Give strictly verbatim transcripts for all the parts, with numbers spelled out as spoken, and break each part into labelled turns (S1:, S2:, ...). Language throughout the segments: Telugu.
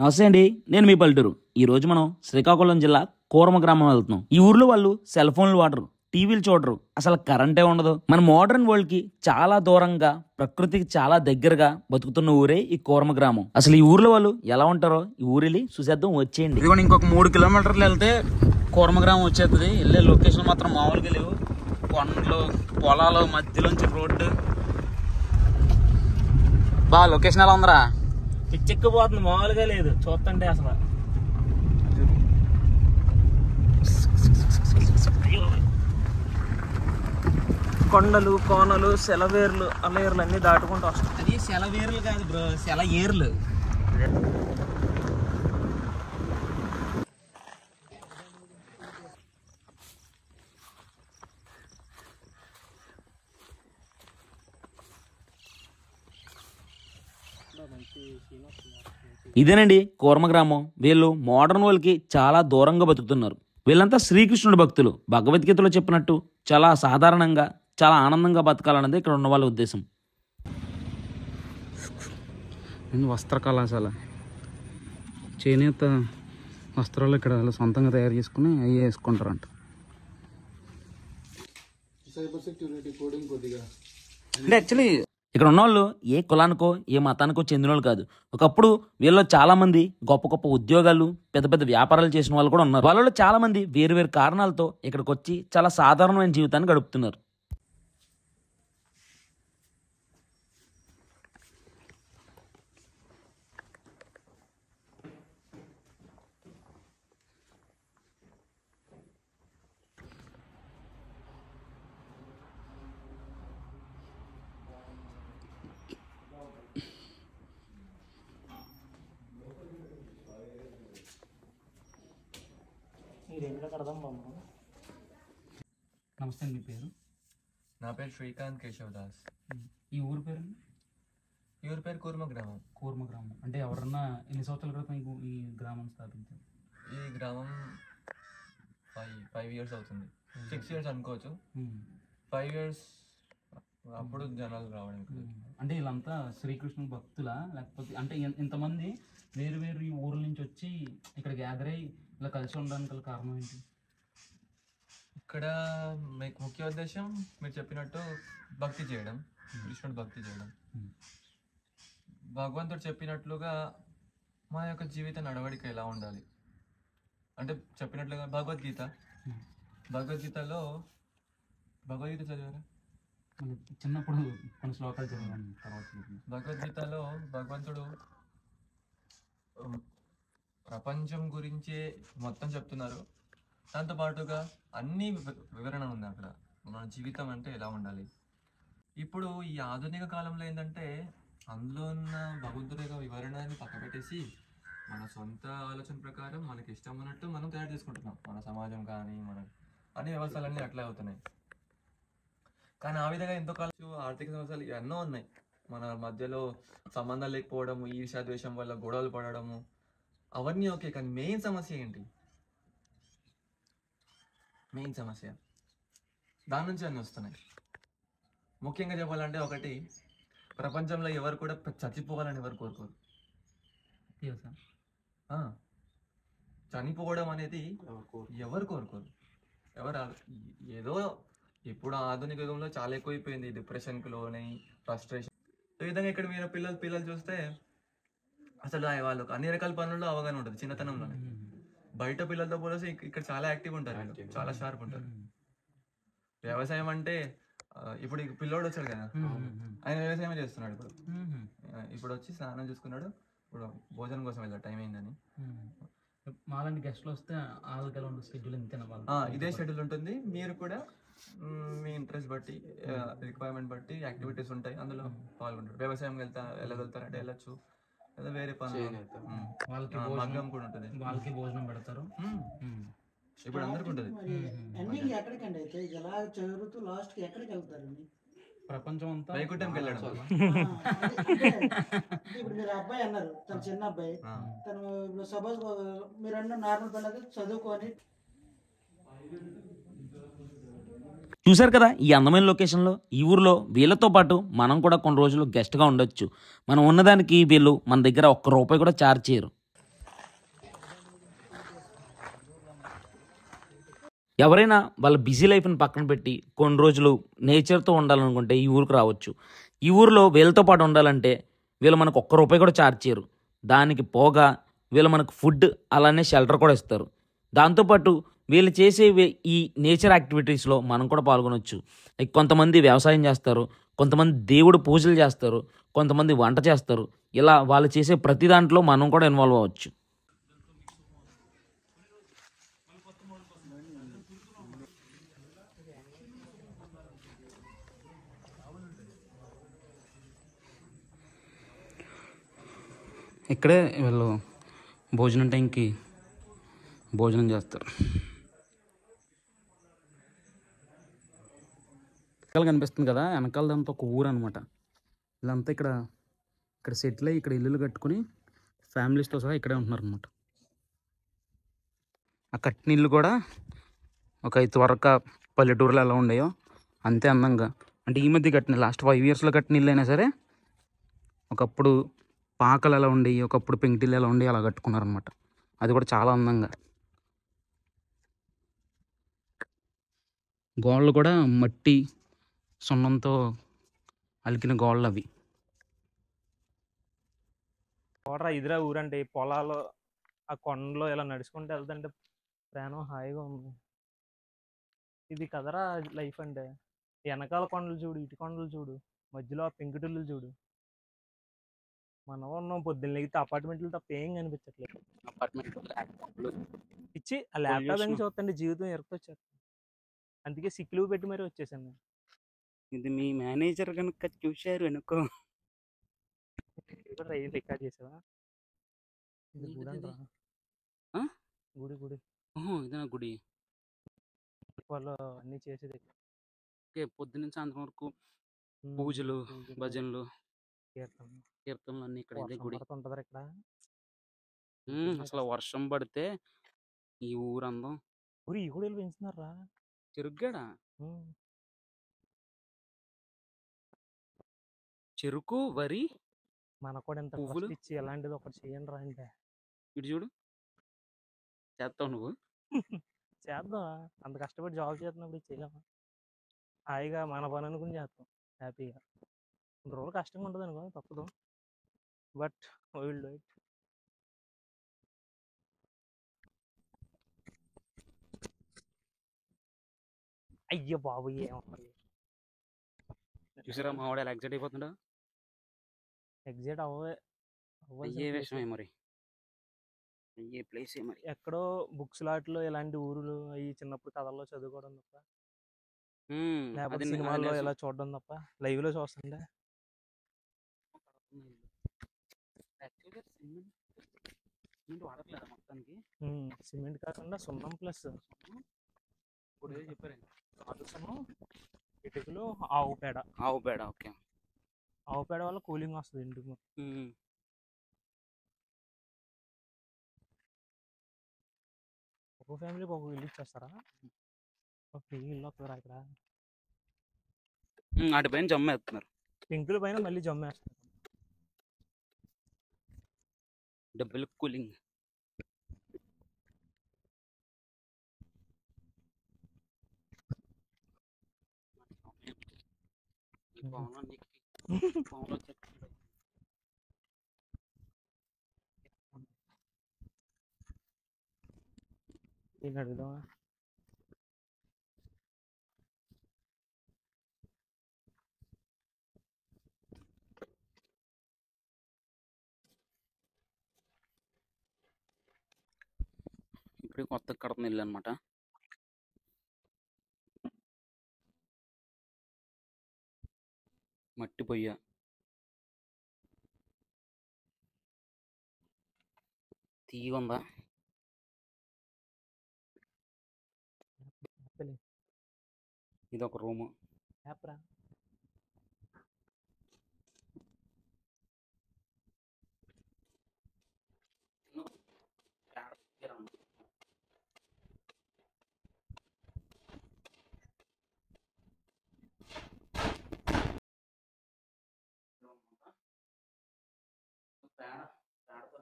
S1: నమస్తే అండి, నేను మీ పల్లెటూరు. ఈ రోజు మనం శ్రీకాకుళం జిల్లా కూరమ గ్రామం వెళ్తున్నాం. ఈ ఊర్లో వాళ్ళు సెల్ ఫోన్లు వాడరు, టీవీలు చూడరు, అసలు కరెంటే ఉండదు. మన మోడర్న్ వరల్డ్ కి చాలా దూరంగా, ప్రకృతికి చాలా దగ్గరగా బతుకుతున్న ఊరే ఈ కూరమ గ్రామం. అసలు ఈ ఊర్లో వాళ్ళు ఎలా ఉంటారో ఈ ఊరిలి చూసేద్దాం, వచ్చేయండి. ఇదిగోండి, ఇంకొక మూడు కిలోమీటర్లు వెళ్తే కూరమ గ్రామం వచ్చేస్తుంది. వెళ్ళే లొకేషన్ మాత్రం మామూలుగా లేవు. కొండలు, పొలాలు మధ్యలోంచి రోడ్డు. బా లొకేషన్ ఎలా ఉందరా? పిచ్చెక్కిపోతుంది, మామూలుగా లేదు చూస్తుంటే. అసలు కొండలు, కోనలు, సెలవేర్లు, అలవేర్లు అన్ని దాటుకుంటూ వస్తాయి. అది సెలవేర్లు కాదు బ్రో, సెల ఏర్లు. ఇదేనండి కూరమ గ్రామం. వీళ్ళు మోడర్న్ వాళ్ళకి చాలా దూరంగా బతుకుతున్నారు. వీళ్ళంతా శ్రీకృష్ణుడి భక్తులు. భగవద్గీతలో చెప్పినట్టు చాలా సాధారణంగా, చాలా ఆనందంగా బతకాలన్నది ఇక్కడ ఉన్న వాళ్ళ ఉద్దేశం. వస్త్ర కళాశాల, చేనేత వస్త్రాలు ఇక్కడ సొంతంగా తయారు చేసుకుని అవి వేసుకుంటారంట. అంటే యాక్చువల్లీ ఇక్కడ ఉన్న వాళ్ళు ఏ కులానికో ఏ మతానికో చెందిన వాళ్ళు కాదు. ఒకప్పుడు వీళ్ళలో చాలా మంది గొప్ప గొప్ప ఉద్యోగాలు, పెద్ద పెద్ద వ్యాపారాలు చేసిన వాళ్ళు కూడా ఉన్నారు. వాళ్ళలో చాలా మంది వేరు వేరు కారణాలతో ఇక్కడికి వచ్చి చాలా సాధారణమైన జీవితాన్ని గడుపుతున్నారు. నమస్తే, మీ పేరు?
S2: నా పేరు శ్రీకాంత్ కేశవదాస్.
S1: ఈ ఊరు పేరు?
S2: ఈ ఊరి పేరు కూర్మ గ్రామం.
S1: కూర్మ గ్రామం అంటే ఎవరన్నా ఎన్ని సంవత్సరాల క్రితం ఈ గ్రామం స్థాపించారు?
S2: ఈ గ్రామం ఫైవ్ ఫైవ్ ఇయర్స్ అవుతుంది. సిక్స్ ఇయర్స్ అనుకోవచ్చు. ఫైవ్ ఇయర్స్ అప్పుడు జనాలు రావడం.
S1: అంటే వీళ్ళంతా శ్రీకృష్ణుని భక్తులా, లేకపోతే అంటే ఇంతమంది వేరు వేరు ఈ ఊర్ల నుంచి వచ్చి ఇక్కడ గ్యాదర్ అయ్యి ఇలా కలిసి ఉండడానికి కారణం ఏంటి?
S2: ఇక్కడ మీకు ముఖ్య ఉద్దేశం మీరు చెప్పినట్టు భక్తి చేయడం, కృష్ణుడు భక్తి చేయడం. భగవంతుడు చెప్పినట్లుగా మా యొక్క జీవిత నడవడిక ఎలా ఉండాలి అంటే, చెప్పినట్లుగా భగవద్గీత భగవద్గీతలో భగవద్గీత చదివారా?
S1: చిన్నప్పుడు కొన్ని శ్లోకాలు చదివాను. తర్వాత
S2: భగవద్గీతలో భగవంతుడు ప్రపంచం గురించే మొత్తం చెప్తున్నారు. దాంతో పాటుగా అన్ని వివరణ ఉంది అక్కడ, మన జీవితం అంటే ఎలా ఉండాలి. ఇప్పుడు ఈ ఆధునిక కాలంలో ఏంటంటే అందులో ఉన్న భగవంతుడి యొక్క వివరణని పక్క పెట్టేసి మన సొంత ఆలోచన ప్రకారం మనకి ఇష్టం ఉన్నట్టు మనం తయారు చేసుకుంటున్నాం. మన సమాజం కానీ మన అన్ని వ్యవస్థలన్నీ అట్లే అవుతున్నాయి. కానీ ఆ విధంగా ఎంతో కాలం ఆర్థిక సమస్యలు ఎన్నో ఉన్నాయి. మన మధ్యలో సంబంధాలు లేకపోవడము, ఈర్ష్య ద్వేషం వల్ల గొడవలు పడడము, అవన్నీ ఓకే. కానీ మెయిన్ సమస్య ఏంటి? మెయిన్ సమస్య దాని నుంచి అన్నీ వస్తున్నాయి. ముఖ్యంగా చెప్పాలంటే ఒకటి, ప్రపంచంలో ఎవరు కూడా చచ్చిపోవాలని ఎవరు కోరుకోరు. చనిపోవడం అనేది ఎవరు కోరుకోరు. ఎవరు ఏదో ఇప్పుడు ఆధునిక యుగంలో చాలా ఎక్కువైపోయింది. డిప్రెషన్కి లోనై, ఫ్రస్ట్రేషన్. ఈ విధంగా ఇక్కడ మీరు పిల్లలు పిల్లలు చూస్తే అసలు వాళ్ళకు అన్ని రకాల పనుల్లో అవగాహన ఉంటుంది చిన్నతనంలోనే. బయట పిల్లలతో పోలిస్తే ఇక్కడ చాలా యాక్టివ్ ఉంటారు, చాలా షార్ప్ ఉంటారు. వ్యవసాయం అంటే ఇప్పుడు పిల్లోడు వచ్చాడు కదా, ఆయన వ్యవసాయం చేస్తున్నాడు. ఇప్పుడు ఇప్పుడు వచ్చి స్నానం చేసుకున్నాడు, ఇప్పుడు భోజనం కోసం వెళ్ళాడు, టైం అయిందని.
S1: మాలాంటి గెస్ట్లు వస్తే షెడ్యూల్
S2: ఇదే షెడ్యూల్ ఉంటుంది. మీరు కూడా మీ ఇంట్రెస్ట్ బట్టి, రిక్వైర్మెంట్ బట్టి యాక్టివిటీస్ ఉంటాయి, అందులో పాల్గొంటారు. వ్యవసాయం వెళ్తా వెళ్ళగలుగుతారంటే వెళ్ళచ్చు, లేదా వేరే పనులు మగ్గం కూడా ఉంటుంది,
S1: వాళ్ళకి భోజనం పెడతారు.
S2: ఇప్పుడు అందరికి ఉంటుంది.
S1: ప్రపంచం అంతా
S2: వైకుంఠంకి వెళ్ళడం.
S3: ఇప్పుడు మీరు అబ్బాయి అన్నారు, తన చిన్న అబ్బాయి, తను సపోజ్ మీరు అన్న నార్మల్ పిల్లలు చదువుకొని.
S1: చూశారు కదా ఈ అందమైన లొకేషన్లో. ఈ ఊర్లో వీళ్ళతో పాటు మనం కూడా కొన్ని రోజులు గెస్ట్గా ఉండొచ్చు. మనం ఉన్నదానికి వీళ్ళు మన దగ్గర ఒక్క రూపాయి కూడా ఛార్జ్ చేయరు. ఎవరైనా వాళ్ళ బిజీ లైఫ్ని పక్కన పెట్టి కొన్ని రోజులు నేచర్తో ఉండాలనుకుంటే ఈ ఊరికి రావచ్చు. ఈ ఊరిలో వీళ్ళతో పాటు ఉండాలంటే వీళ్ళు మనకు ఒక్క రూపాయి కూడా ఛార్జ్ చేయరు. దానికి పోగా వీళ్ళు మనకు ఫుడ్ అలానే షెల్టర్ కూడా ఇస్తారు. దాంతోపాటు వీళ్ళు చేసే వే- ఈ నేచర్ యాక్టివిటీస్లో మనం కూడా పాల్గొనవచ్చు. లైక్ కొంతమంది వ్యవసాయం చేస్తారు, కొంతమంది దేవుడు పూజలు చేస్తారు, కొంతమంది వంట చేస్తారు. ఇలా వాళ్ళు చేసే ప్రతి దాంట్లో మనం కూడా ఇన్వాల్వ్ అవ్వచ్చు. ఇక్కడే వీళ్ళు భోజనం టైంకి భోజనం చేస్తారు. వెనకాల కనిపిస్తుంది కదా, వెనకాలదంతా ఒక ఊరు అనమాట. వీళ్ళంతా ఇక్కడ ఇక్కడ సెటిల్ అయ్యి ఇక్కడ ఇల్లులు కట్టుకుని ఫ్యామిలీస్తో సహా ఇక్కడే ఉంటున్నారు అనమాట. ఆ కట్టిన ఇల్లు కూడా ఒక ఐదు వరక పల్లెటూరులో ఎలా ఉండేయో అంతే అందంగా, అంటే ఈ మధ్య కట్టిన లాస్ట్ ఫైవ్ ఇయర్స్లో కట్టిన ఇల్లు అయినా సరే ఒకప్పుడు పాకలు ఎలా ఉండేవి, ఒకప్పుడు పెంకిటిల్లు ఎలా ఉండేవి అలా కట్టుకున్నారనమాట. అది కూడా చాలా అందంగా. గోడలు కూడా మట్టి సున్నంతో అలికిన గోడలు అవి.
S4: చూడరా ఇదిరా ఊరంటే ఈ పొలాలు ఆ కొండలో ఇలా నడుచుకుంటూ వెళ్తుంటే ప్రాణం హాయిగా ఉంది. ఇది కదరా లైఫ్ అంటే. వెనకాల కొండలు చూడు, ఇటు కొండలు చూడు, మధ్యలో ఆ పెంకుటిల్లు చూడు. మనం ఉన్నాం పొద్దున్న లేగితే అపార్ట్మెంట్లు తప్ప ఏం కనిపించట్లేదు. ఇచ్చి ఆ ల్యాప్టాప్ అని చూస్తుంటే జీవితం ఎరకొచ్చేస్తుంది. అందుకే సిక్ లీవ్ పెట్టి మరీ వచ్చేసాను నేను.
S1: ఇది మీ మేనేజర్ కనుక చూశారు అనుకో.
S4: ఇక్కడ రైలు రికార్డ్ చేసావా? ఇది గుడి అంటారా?
S1: ఆ?
S4: గుడి గుడి
S1: ఓహో, ఇదేనా గుడి?
S4: వాళ్ళు అన్ని చేసేది
S1: ఓకే, పొద్దున్న సాయంత్రం వరకు
S4: ఉమ్,
S1: పూజలు,
S4: పూజలు,
S1: భజనలు,
S4: కీర్తన
S1: కీర్తనలు అన్నీ ఇక్కడ ఇదే గుడి.
S4: పడుతుంటారు ఇక్కడ.
S1: ఉమ్, అసలు వర్షం పడితే ఈ ఊరందం
S4: ఊరి ఈ గుడిలు పెంచుతున్నారా?
S1: చెరుగ్గాడా, చెరుకు, వరి,
S4: మనకు కూడా ఇంత
S1: పువ్వులు.
S4: ట్రస్ట్ ఇచ్చి ఎలాంటిది ఒకటి చేయండి రా అంటే
S1: ఇటు చూడు, చేస్తావు నువ్వు.
S4: చేద్దాం. అంత కష్టపడి జాబ్ చేస్తున్నప్పుడు ఇది చేయలేమా? హాయిగా మన పని అనుకుని చేస్తాం హ్యాపీగా. కొన్ని రోజులు కష్టంగా ఉంటుంది అనుకో, తప్పదు. But will do it. అయ్యో బాబు ఏమవ్వాలి.
S1: చూసారా మా వాడు ఎలా ఎగ్జైట్ అయిపోతుండో.
S4: ఎగ్జైట్ అవ్వే
S1: అయ్యే
S4: అవ్వాల్సిన
S1: విషయమే మరి, అయ్యే ప్లేసే మరి.
S4: ఎక్కడో బుక్స్ లాట్లో ఇలాంటి ఊరులు అవి చిన్నప్పుడు కథల్లో చదువుకోవడం తప్ప,
S1: ఉమ్,
S4: లేకపోతే
S1: అది ని- అది
S4: సినిమాల్లో
S1: నిజం.
S4: ఇలా చూడడం తప్ప లైవ్ లో చూస్తుంటే
S1: Actually, సిమెంట్ సిమెంట్ వాడట్లేదా మొత్తానికి?
S4: ఉమ్, సిమెంట్ కాకుండా సున్నం ప్లస్
S1: ఇప్పుడు ఏదో చెప్పారు
S4: రాళ్ళు సున్నం, ఇటుకలు, ఆవు పేడ.
S1: ఆవు పేడ. ఓకే.
S4: ఆవు పేడ వల్ల కూలింగ్ వస్తుంది ఇంటికి మొత్తం.
S1: ఉమ్.
S4: ఒక్కో ఫ్యామిలీకి ఒక్కొక్క ఇల్లు ఇచ్చేస్తారా? ఒక ఫ్రీ ఇల్లు వస్తుందిరా ఇక్కడ.
S1: ఉమ్, వాటి పైన జమ్మ వేస్తున్నారు.
S4: పెంకుల పైన మళ్ళీ జమ్మేస్తారు.
S1: డబ్బులు కూలింగ్.
S4: దీన్ని అడుగుదామా?
S1: ఇప్పుడు కొత్త కడుతున్న ఇల్లు అనమాట. మట్టి పొయ్య. తీగ ఉందా? ఇది ఒక రూము.
S4: యాప్రా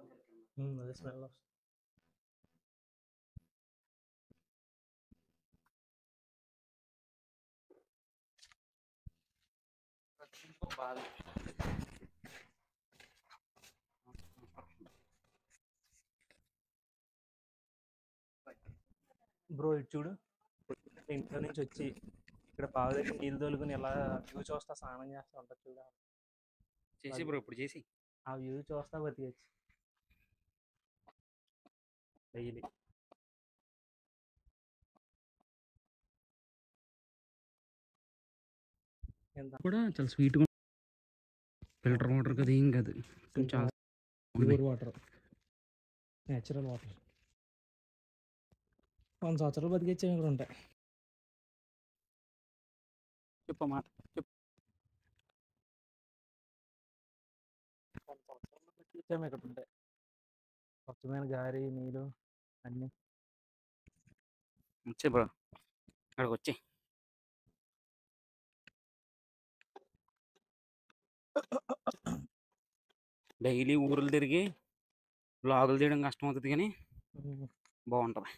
S4: అదే స్మెల్ వస్తుంది. బ్రో ఇటు చూడు, ఇంట్లో నుంచి వచ్చి ఇక్కడ బావి దగ్గర నీళ్ళు తోలుకుని ఇలా వ్యూ చూస్తా స్నానం చేస్తా ఉంటారు చూడ.
S1: చేసి బ్రో ఇప్పుడు చేసి
S4: ఆ వ్యూ చూస్తా బతికేచ్చు డైలీ. ఎంత
S1: కూడా చాలా స్వీట్గా ఫిల్టర్ వాటర్ కదా, ఏం కాదు, చాలా
S4: ప్యూర్ వాటర్, నేచురల్ వాటర్. వంద సంవత్సరాలు బతికేచ్చే ఇక్కడ ఉంటాయి.
S1: చెప్పమాట చెప్పు.
S4: వంద సంవత్సరాలు బతికేచ్చాము ఇక్కడ ఉంటాయి. స్వచ్ఛమైన గాలి నీళ్ళు అన్నీ.
S1: వచ్చే బ్రో అక్కడికి వచ్చి డైలీ ఊర్లు తిరిగి బ్లాగులు తీయడం కష్టం అవుతుంది కానీ బాగుంటుంది.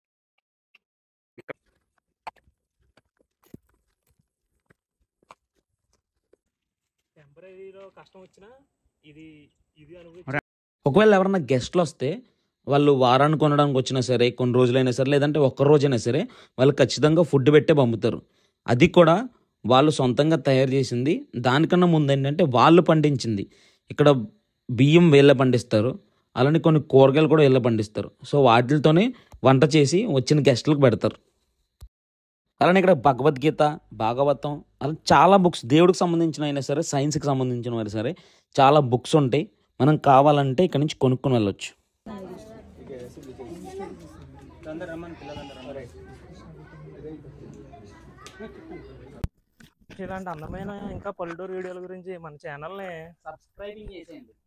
S4: టెంపరీలో కష్టం వచ్చినా ఇది ఇది అనుభవించి.
S1: ఒకవేళ ఎవరన్నా గెస్ట్లు వస్తే వాళ్ళు వారానికి కొనడానికి వచ్చినా సరే, కొన్ని రోజులైనా సరే, లేదంటే ఒక్క రోజైనా సరే, వాళ్ళు ఖచ్చితంగా ఫుడ్ పెట్టే పంపుతారు. అది కూడా వాళ్ళు సొంతంగా తయారు చేసింది. దానికన్నా ముందు ఏంటంటే వాళ్ళు పండించింది. ఇక్కడ బియ్యం వీళ్ళే పండిస్తారు, అలానే కొన్ని కూరగాయలు కూడా వీళ్ళే పండిస్తారు. సో వాటితోనే వంట చేసి వచ్చిన గెస్టులకు పెడతారు. అలానే ఇక్కడ భగవద్గీత, భాగవతం, అలా చాలా బుక్స్, దేవుడికి సంబంధించిన అయినా సరే, సైన్స్కి సంబంధించిన అయినా సరే చాలా బుక్స్ ఉంటాయి. మనం కావాలంటే ఇక్కడ నుంచి కొనుక్కొని వెళ్ళొచ్చు.
S4: ఇలాంటి అందమైన ఇంకా పల్లెటూరు వీడియోల గురించి మన ఛానల్ని
S1: సబ్స్క్రైబింగ్ చేసేయండి.